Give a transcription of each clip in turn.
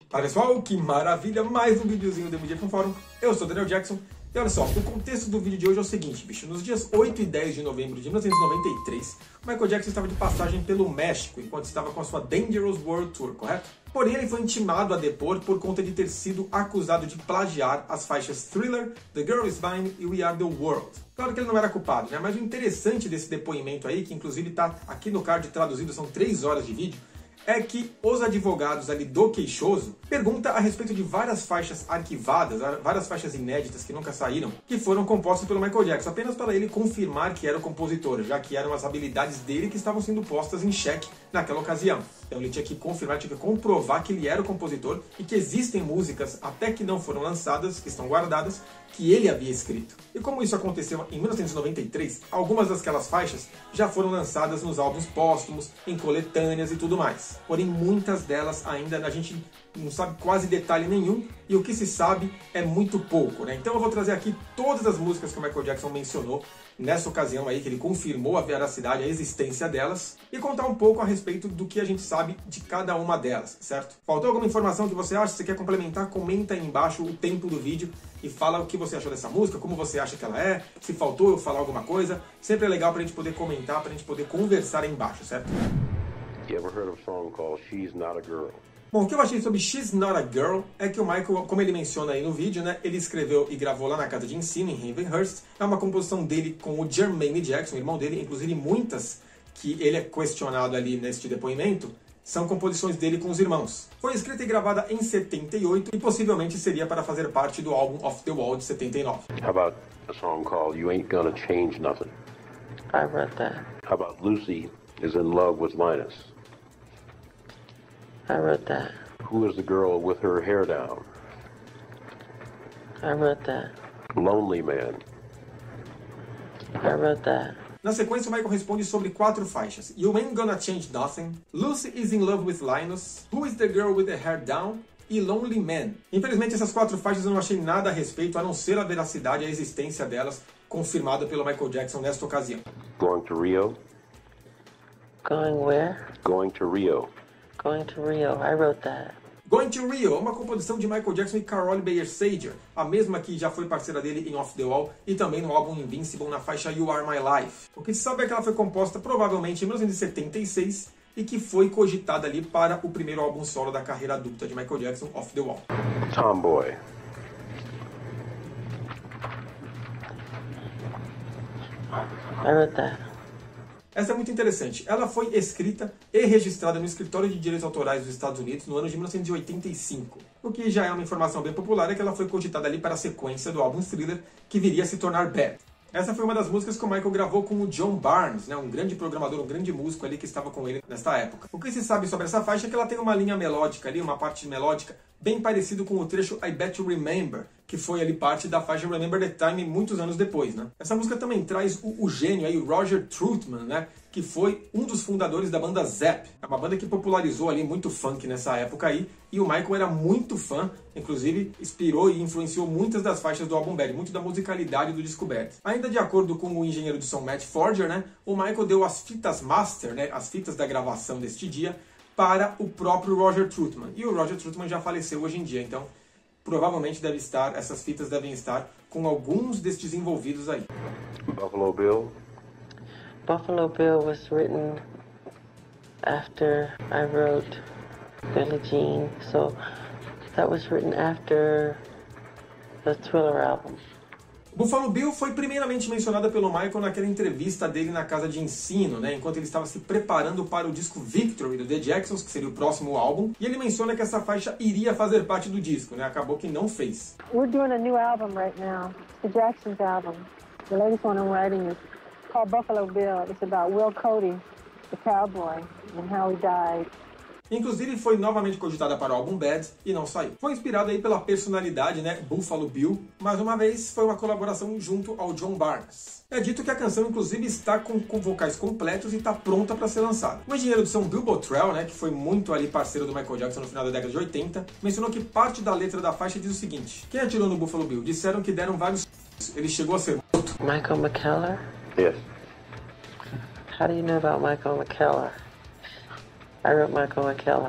Fala pessoal, que maravilha, mais um videozinho do MJ Fórum. Eu sou o Daniel Jackson e olha só, o contexto do vídeo de hoje é o seguinte, bicho. Nos dias 8 e 10 de novembro de 1993, o Michael Jackson estava de passagem pelo México enquanto estava com a sua Dangerous World Tour, correto? Porém, ele foi intimado a depor por conta de ter sido acusado de plagiar as faixas Thriller, The Girl Is Mine e We Are The World. Claro que ele não era culpado, né? Mas o interessante desse depoimento aí, que inclusive está aqui no card traduzido, são 3 horas de vídeo, é que os advogados ali do queixoso perguntam a respeito de várias faixas arquivadas, várias faixas inéditas que nunca saíram, que foram compostas pelo Michael Jackson, apenas para ele confirmar que era o compositor, já que eram as habilidades dele que estavam sendo postas em xeque naquela ocasião. Então ele tinha que confirmar, tinha que comprovar que ele era o compositor e que existem músicas, até que não foram lançadas, que estão guardadas, que ele havia escrito. E como isso aconteceu em 1993, algumas daquelas faixas já foram lançadas nos álbuns póstumos, em coletâneas e tudo mais. Porém, muitas delas ainda a gente não sabe quase detalhe nenhum, e o que se sabe é muito pouco, né? Então eu vou trazer aqui todas as músicas que o Michael Jackson mencionou nessa ocasião aí, que ele confirmou a veracidade, a existência delas, e contar um pouco a respeito do que a gente sabe de cada uma delas, certo? Faltou alguma informação que você acha? Se você quer complementar, comenta aí embaixo o tempo do vídeo e fala o que você achou dessa música, como você acha que ela é, se faltou eu falar alguma coisa. Sempre é legal pra gente poder comentar, pra gente poder conversar aí embaixo, certo? You ever heard of a song called She's Not a Girl? Bom, o que eu achei sobre She's Not a Girl é que o Michael, como ele menciona aí no vídeo, né, ele escreveu e gravou lá na casa de ensino, em Ravenhurst. É uma composição dele com o Jermaine Jackson, o irmão dele, inclusive muitas que ele é questionado ali neste depoimento, são composições dele com os irmãos. Foi escrita e gravada em 78 e possivelmente seria para fazer parte do álbum Off the Wall de 79. How about a song called You Ain't Gonna Change Nothing? I wrote that. How about Lucy is in Love with Linus? I wrote that. Who is the girl with her hair down? I wrote that. Lonely Man. I wrote that. Na sequência, o Michael responde sobre 4 faixas. You Ain't Gonna Change Nothing, Lucy is in Love with Linus, Who is the Girl with the Hair Down e Lonely Man. Infelizmente, essas 4 faixas eu não achei nada a respeito, a não ser a veracidade e a existência delas, confirmada pelo Michael Jackson nesta ocasião. Going to Rio? Going where? Going to Rio. Going to Rio. I wrote that. Going to Rio é uma composição de Michael Jackson e Carole Bayer Sager, a mesma que já foi parceira dele em Off the Wall e também no álbum Invincible na faixa You Are My Life. O que se sabe é que ela foi composta provavelmente em 1976 e que foi cogitada ali para o primeiro álbum solo da carreira adulta de Michael Jackson, Off the Wall. Tomboy. I wrote that. Essa é muito interessante. Ela foi escrita e registrada no Escritório de Direitos Autorais dos Estados Unidos no ano de 1985. O que já é uma informação bem popular é que ela foi cogitada ali para a sequência do álbum Thriller, que viria a se tornar Bad. Essa foi uma das músicas que o Michael gravou com o John Barnes, né, um grande programador, um grande músico ali que estava com ele nesta época. O que se sabe sobre essa faixa é que ela tem uma linha melódica ali, uma parte melódica bem parecido com o trecho I Bet You Remember, que foi ali parte da faixa Remember the Time muitos anos depois, né? Essa música também traz o gênio aí, o Roger Troutman, né? Que foi um dos fundadores da banda Zapp. É uma banda que popularizou ali muito funk nessa época aí, e o Michael era muito fã, inclusive inspirou e influenciou muitas das faixas do álbum Bad, muito da musicalidade do disco Bad. Ainda de acordo com o engenheiro de som Matt Forger, né? O Michael deu as fitas master, né? As fitas da gravação deste dia, para o próprio Roger Troutman. E o Roger Troutman já faleceu hoje em dia, então provavelmente essas fitas devem estar com alguns destes envolvidos aí. Buffalo Bill. Buffalo Bill was written after I wrote Billie Jean, so that was written after the Thriller album. Buffalo Bill foi primeiramente mencionada pelo Michael naquela entrevista dele na casa de ensino, né, enquanto ele estava se preparando para o disco Victory do The Jacksons, que seria o próximo álbum, e ele menciona que essa faixa iria fazer parte do disco, né, acabou que não fez. We're doing a new album right now, the Jacksons album. The latest one I'm writing is called Buffalo Bill. It's about Will Cody, the cowboy, and how he died. Inclusive foi novamente cogitada para o álbum Bad e não saiu. Foi inspirada aí pela personalidade, né, Buffalo Bill. Mais uma vez foi uma colaboração junto ao John Barnes. É dito que a canção inclusive está com vocais completos e está pronta para ser lançada. O engenheiro de som Bill Bottrell, né, que foi muito ali parceiro do Michael Jackson no final da década de 80, mencionou que parte da letra da faixa diz o seguinte: quem atirou no Buffalo Bill? Disseram que deram vários... Ele chegou a ser morto. Michael McKellar? Yes. How do you know about Michael McKellar? I wrote Michael McKellar.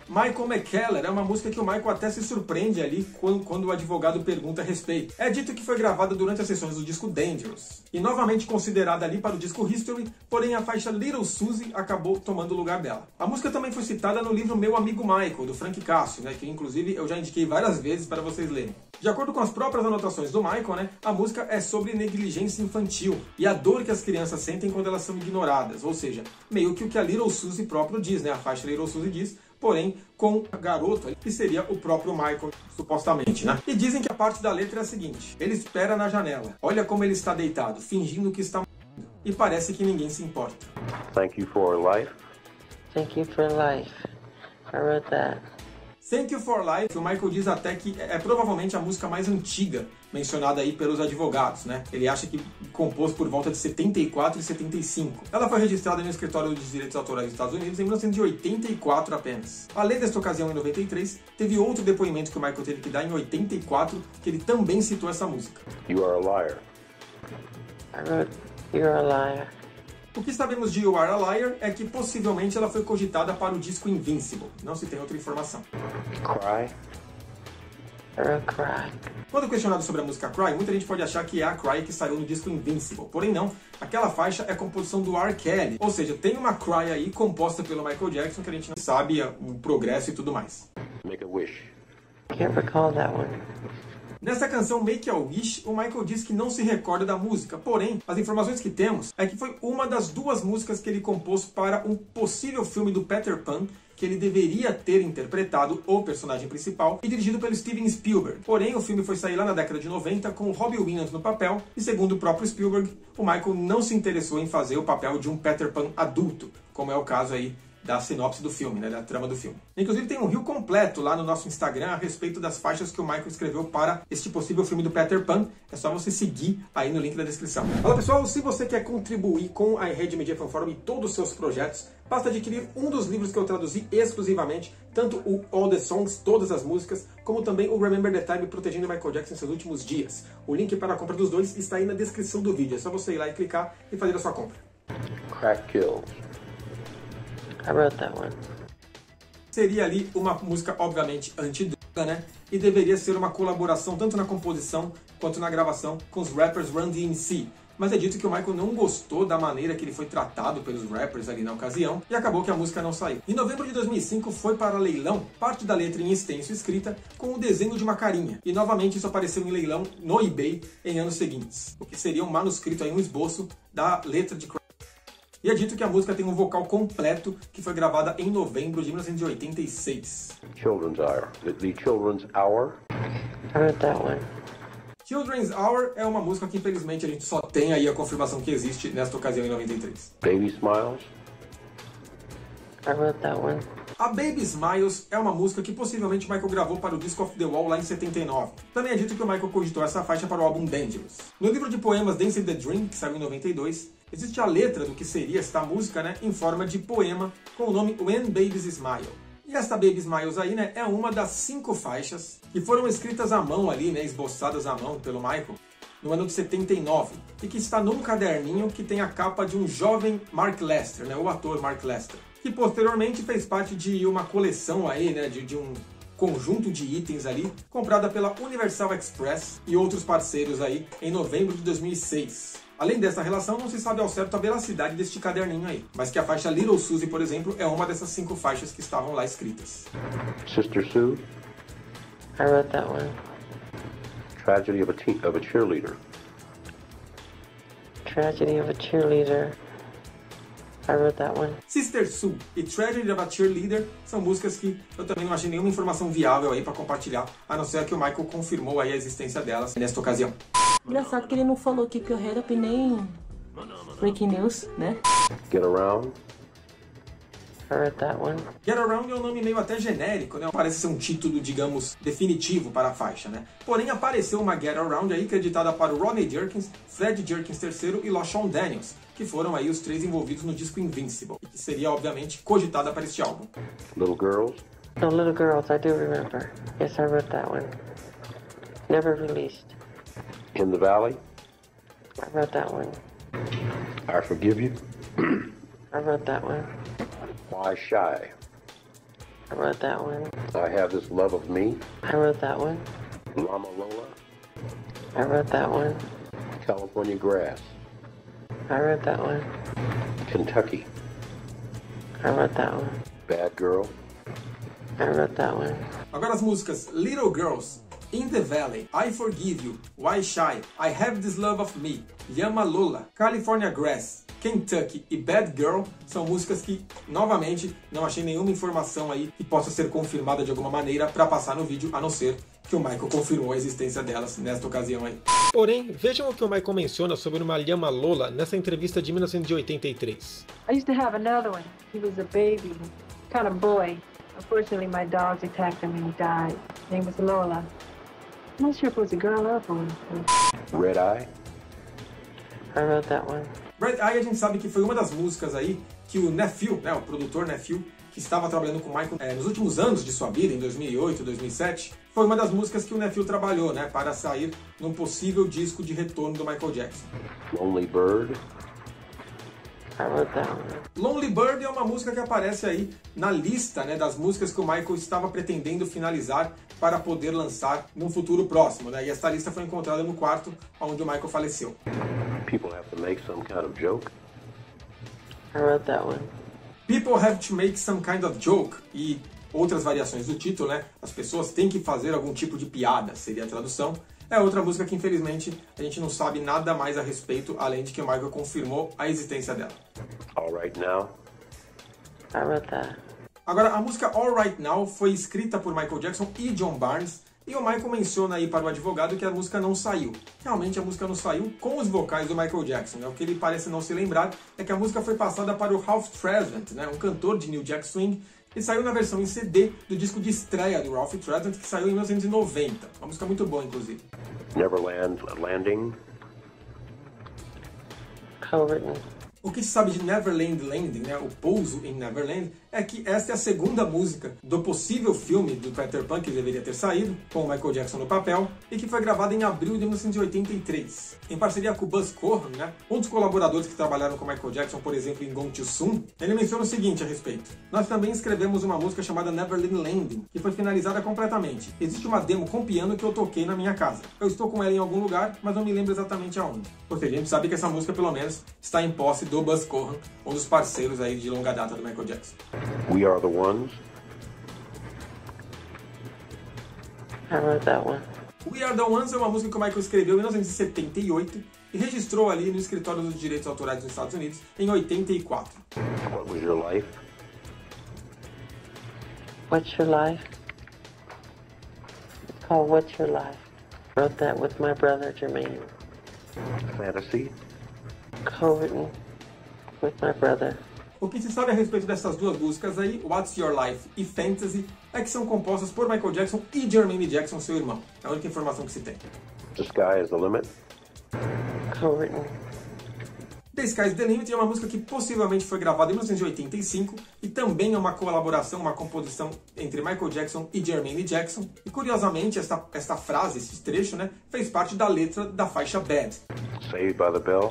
Michael McKellar é uma música que o Michael até se surpreende ali quando o advogado pergunta a respeito. É dito que foi gravada durante as sessões do disco Dangerous, e novamente considerada ali para o disco History, porém a faixa Little Susie acabou tomando o lugar dela. A música também foi citada no livro Meu Amigo Michael, do Frank Cassio, né, que inclusive eu já indiquei várias vezes para vocês lerem. De acordo com as próprias anotações do Michael, né, a música é sobre negligência infantil e a dor que as crianças sentem quando elas são ignoradas, ou seja, meio que o que a Little Susie próprio diz, né, a faixa Little Susie diz, porém com o garoto ali, que seria o próprio Michael, supostamente, né? E dizem que a parte da letra é a seguinte: ele espera na janela, olha como ele está deitado, fingindo que está morrendo, e parece que ninguém se importa. Thank you for life. Thank you for life. I wrote that. Thank You for Life, o Michael diz até que é provavelmente a música mais antiga mencionada aí pelos advogados, né? Ele acha que compôs por volta de 74 e 75. Ela foi registrada no Escritório dos Direitos Autorais dos Estados Unidos em 1984 apenas. Além desta ocasião, em 93, teve outro depoimento que o Michael teve que dar em 84, que ele também citou essa música. You are a liar. I wrote, You're a liar. O que sabemos de You Are a Liar é que possivelmente ela foi cogitada para o disco Invincible. Não se tem outra informação. Cry. I wrote Cry. Quando questionado sobre a música Cry, muita gente pode achar que é a Cry que saiu no disco Invincible. Porém não, aquela faixa é composição do R. Kelly. Ou seja, tem uma Cry aí composta pelo Michael Jackson que a gente não sabe o progresso e tudo mais. Make a wish. Can't recall that one. Nessa canção Make a Wish, o Michael diz que não se recorda da música, porém, as informações que temos é que foi uma das duas músicas que ele compôs para um possível filme do Peter Pan, que ele deveria ter interpretado o personagem principal e dirigido pelo Steven Spielberg. Porém, o filme foi sair lá na década de 90 com o Robbie Williams no papel e, segundo o próprio Spielberg, o Michael não se interessou em fazer o papel de um Peter Pan adulto, como é o caso aí da sinopse do filme, né, da trama do filme. Inclusive tem um reel completo lá no nosso Instagram a respeito das faixas que o Michael escreveu para este possível filme do Peter Pan. É só você seguir aí no link da descrição. Fala pessoal, se você quer contribuir com a Rede Media Fan Forum e todos os seus projetos, basta adquirir um dos livros que eu traduzi exclusivamente, tanto o All the Songs, todas as músicas, como também o Remember the Time, protegendo Michael Jackson em seus últimos dias. O link para a compra dos dois está aí na descrição do vídeo. É só você ir lá e clicar e fazer a sua compra. Crack kills. I wrote that one. Seria ali uma música, obviamente, anti-droga, né? E deveria ser uma colaboração tanto na composição quanto na gravação com os rappers Run DMC. Mas é dito que o Michael não gostou da maneira que ele foi tratado pelos rappers ali na ocasião e acabou que a música não saiu. Em novembro de 2005 foi para leilão parte da letra em extenso escrita com o desenho de uma carinha. E novamente isso apareceu em leilão no eBay em anos seguintes. O que seria um manuscrito aí, um esboço da letra de Cry. E é dito que a música tem um vocal completo que foi gravada em novembro de 1986. Children's Hour. The Children's Hour. I wrote that one. Children's Hour é uma música que infelizmente a gente só tem aí a confirmação que existe nesta ocasião em 93. Baby Smiles. I wrote that one. A Baby Smiles é uma música que possivelmente Michael gravou para o Disc of the Wall lá em 79. Também é dito que o Michael cogitou essa faixa para o álbum Dangerous. No livro de poemas Dancing the Dream, que saiu em 92, existe a letra do que seria esta música, né, em forma de poema com o nome When Babies Smile. E esta Baby Smiles aí, né, é uma das 5 faixas que foram escritas à mão ali, né, esboçadas à mão pelo Michael no ano de 79 e que está num caderninho que tem a capa de um jovem Mark Lester, né, o ator Mark Lester, que posteriormente fez parte de uma coleção aí, né, de um conjunto de itens ali, comprada pela Universal Express e outros parceiros aí em novembro de 2006. Além dessa relação, não se sabe ao certo a veracidade deste caderninho aí, mas que a faixa Little Susie, por exemplo, é uma dessas 5 faixas que estavam lá escritas. Sister Sue. I wrote that one. Tragedy of a cheerleader. Tragedy of a Cheerleader. I wrote that one. Sister Sue e Tragedy of a Cheerleader são músicas que eu também não achei nenhuma informação viável aí para compartilhar, a não ser que o Michael confirmou aí a existência delas nesta ocasião. Engraçado que ele não falou Keep Your Head Up e nem Breaking News, né? Get Around. I wrote that one. Get Around é um nome meio até genérico, né? Parece ser um título, digamos, definitivo para a faixa, né? Porém, apareceu uma Get Around aí creditada para o Rodney Jerkins, Fred Jerkins III e LaShawn Daniels, que foram aí os 3 envolvidos no disco Invincible, e que seria, obviamente, cogitada para este álbum. Little Girls. No, Little Girls, I do remember. Yes, I wrote that one. Never released. In the Valley. I wrote that one. I Forgive You. I wrote that one. Why Shy. I wrote that one. I Have This Love of Me. I wrote that one. Llama Lola. I wrote that one. California Grass. I wrote that one. Kentucky. I wrote that one. Bad Girl. I wrote that one. Agora as músicas Little Girls, In the Valley, I Forgive You, Why Shy, I Have This Love of Me, Llama Lola, California Grass, Kentucky e Bad Girl são músicas que, novamente, não achei nenhuma informação aí que possa ser confirmada de alguma maneira para passar no vídeo, a não ser que o Michael confirmou a existência delas nesta ocasião aí. Porém, vejam o que o Michael menciona sobre uma Llama Lola nessa entrevista de 1983. I used to have another one. He was a baby, kind of boy. Unfortunately, my dogs attacked him and he died. His name was Lola. I'm not sure if it was a girl or a boy. Red Eye. I wrote that one. Red Eye a gente sabe que foi uma das músicas aí que o Nephew, né, o produtor Nephew, que estava trabalhando com o Michael nos últimos anos de sua vida, em 2008, 2007, foi uma das músicas que o Nephew trabalhou, né, para sair num possível disco de retorno do Michael Jackson. Lonely Bird. I wrote that one. Lonely Bird é uma música que aparece aí na lista, né, das músicas que o Michael estava pretendendo finalizar para poder lançar num futuro próximo, né, e essa lista foi encontrada no quarto onde o Michael faleceu. People Have to Make Some Kind of Joke. I wrote that one. People Have to Make Some Kind of Joke, e outras variações do título, né? As pessoas têm que fazer algum tipo de piada, seria a tradução. É outra música que, infelizmente, a gente não sabe nada mais a respeito, além de que o Michael confirmou a existência dela. All Right Now. I wrote that. Agora, a música All Right Now foi escrita por Michael Jackson e John Barnes, e o Michael menciona aí para o advogado que a música não saiu. Realmente a música não saiu com os vocais do Michael Jackson, né? O que ele parece não se lembrar é que a música foi passada para o Ralph Tresvant, né? Um cantor de New Jack Swing, e saiu na versão em CD do disco de estreia do Ralph Tresvant, que saiu em 1990. Uma música muito boa, inclusive. Neverland Landing. Co-written. O que se sabe de Neverland Landing, né, o pouso em Neverland, é que esta é a segunda música do possível filme do Peter Pan que deveria ter saído, com o Michael Jackson no papel, e que foi gravada em abril de 1983. Em parceria com o Buzz Cohen, né, um dos colaboradores que trabalharam com o Michael Jackson, por exemplo, em Gone Too Soon, ele menciona o seguinte a respeito. Nós também escrevemos uma música chamada Neverland Landing, que foi finalizada completamente. Existe uma demo com piano que eu toquei na minha casa. Eu estou com ela em algum lugar, mas não me lembro exatamente aonde. Ou seja, a gente sabe que essa música, pelo menos, está em posse do Buzz Cohen, um dos parceiros aí de longa data do Michael Jackson. We Are the Ones. I wrote that one. We Are the Ones é uma música que o Michael escreveu em 1978 e registrou ali no escritório dos direitos autorais dos Estados Unidos em 84. What Was Your Life? What's Your Life? It's called What's Your Life. Wrote that with my brother Jermaine. Fantasy. Co-written with my brother. O que se sabe a respeito dessas duas músicas aí, What's Your Life e Fantasy, é que são compostas por Michael Jackson e Jermaine Jackson, seu irmão. É a única informação que se tem. The Sky Is the Limit. Co-written. The Sky's the Limit é uma música que possivelmente foi gravada em 1985 e também é uma colaboração, uma composição entre Michael Jackson e Jermaine Jackson. E curiosamente, esta frase, esse trecho, né, fez parte da letra da faixa Bad. Saved by the Bell.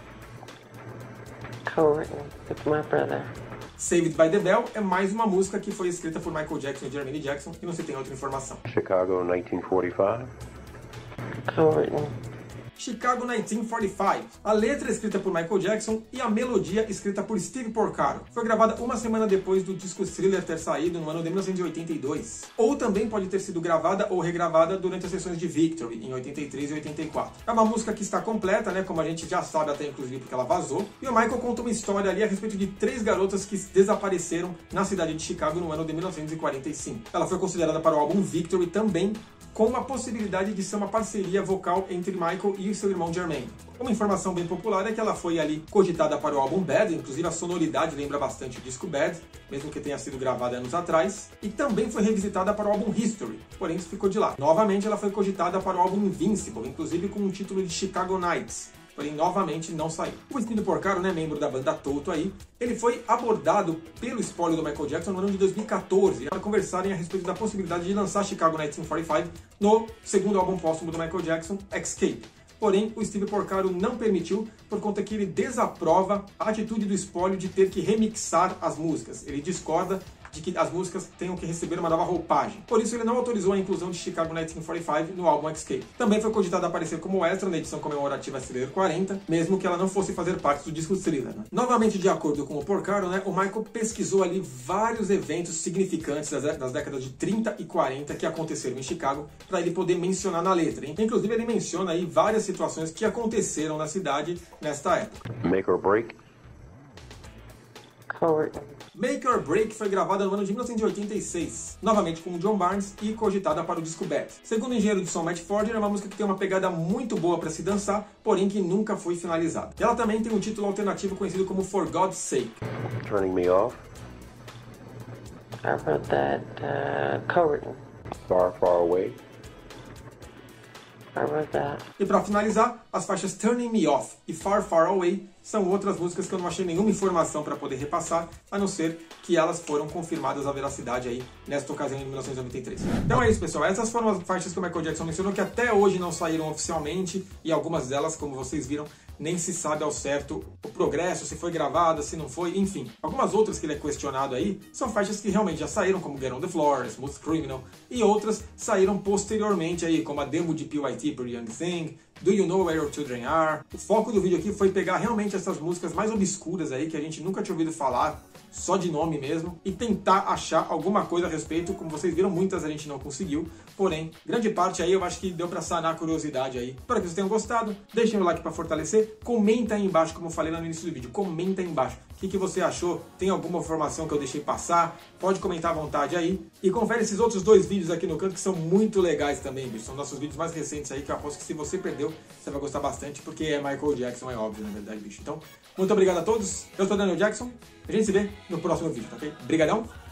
Co-written with my brother. Saved by the Bell é mais uma música que foi escrita por Michael Jackson e Jermaine Jackson e não se tem outra informação. Chicago 1945. Co-written. Chicago 1945. A letra é escrita por Michael Jackson e a melodia escrita por Steve Porcaro. Foi gravada uma semana depois do disco Thriller ter saído no ano de 1982. Ou também pode ter sido gravada ou regravada durante as sessões de Victory, em 83 e 84. É uma música que está completa, né, como a gente já sabe até inclusive porque ela vazou. E o Michael conta uma história ali a respeito de 3 garotas que desapareceram na cidade de Chicago no ano de 1945. Ela foi considerada para o álbum Victory também, com a possibilidade de ser uma parceria vocal entre Michael e seu irmão Jermaine. Uma informação bem popular é que ela foi ali cogitada para o álbum Bad, inclusive a sonoridade lembra bastante o disco Bad, mesmo que tenha sido gravada anos atrás, e também foi revisitada para o álbum History, porém isso ficou de lado. Novamente ela foi cogitada para o álbum Invincible, inclusive com o título de Chicago Nights, porém novamente não saiu. O Steve Porcaro, né, membro da banda Toto aí, ele foi abordado pelo espólio do Michael Jackson no ano de 2014 para conversarem a respeito da possibilidade de lançar Chicago 1945 no segundo álbum póstumo do Michael Jackson, Escape. Porém, o Steve Porcaro não permitiu por conta que ele desaprova a atitude do espólio de ter que remixar as músicas. Ele discorda de que as músicas tenham que receber uma nova roupagem. Por isso ele não autorizou a inclusão de Chicago 1945 no álbum Escape. Também foi cogitado aparecer como extra na edição comemorativa Thriller 40, mesmo que ela não fosse fazer parte do disco Thriller, né? Novamente, de acordo com o Porcaro, né, o Michael pesquisou ali vários eventos significantes das décadas de 30 e 40 que aconteceram em Chicago para ele poder mencionar na letra, hein? Inclusive ele menciona aí várias situações que aconteceram na cidade nesta época. Make or break? Coerton. Make or Break foi gravada no ano de 1986, novamente com o John Barnes e cogitada para o disco Bad. Segundo o engenheiro de som Matt Ford, é uma música que tem uma pegada muito boa para se dançar, porém que nunca foi finalizada. Ela também tem um título alternativo conhecido como For God's Sake. Turning me off? I wrote that, Coerton. Far, far away? I wrote that. E para finalizar, as faixas Turning Me Off e Far Far Away são outras músicas que eu não achei nenhuma informação para poder repassar, a não ser que elas foram confirmadas a veracidade aí nesta ocasião de 1993. Então é isso, pessoal. Essas foram as faixas que o Michael Jackson mencionou, que até hoje não saíram oficialmente, e algumas delas, como vocês viram, nem se sabe ao certo o progresso, se foi gravada, se não foi, enfim. Algumas outras que ele é questionado aí são faixas que realmente já saíram, como Get on the Floor, Smooth Criminal, e outras saíram posteriormente aí, como a demo de P.Y.T. Pretty Young Thing, Do You Know Where Your Children Are. O foco do vídeo aqui foi pegar realmente essas músicas mais obscuras aí, que a gente nunca tinha ouvido falar, só de nome mesmo, e tentar achar alguma coisa a respeito. Como vocês viram, muitas a gente não conseguiu, porém, grande parte aí eu acho que deu pra sanar a curiosidade aí. Espero que vocês tenham gostado, deixem o like pra fortalecer, comenta aí embaixo, como eu falei lá no início do vídeo, comenta aí embaixo o que você achou, tem alguma informação que eu deixei passar, pode comentar à vontade aí, e confere esses outros dois vídeos aqui no canto que são muito legais também, bicho. São nossos vídeos mais recentes aí, que eu aposto que se você perdeu, você vai gostar bastante, porque é Michael Jackson, é óbvio, na verdade, bicho. Então, muito obrigado a todos, eu sou o Daniel Jackson, a gente se vê no próximo vídeo, tá ok? Brigadão!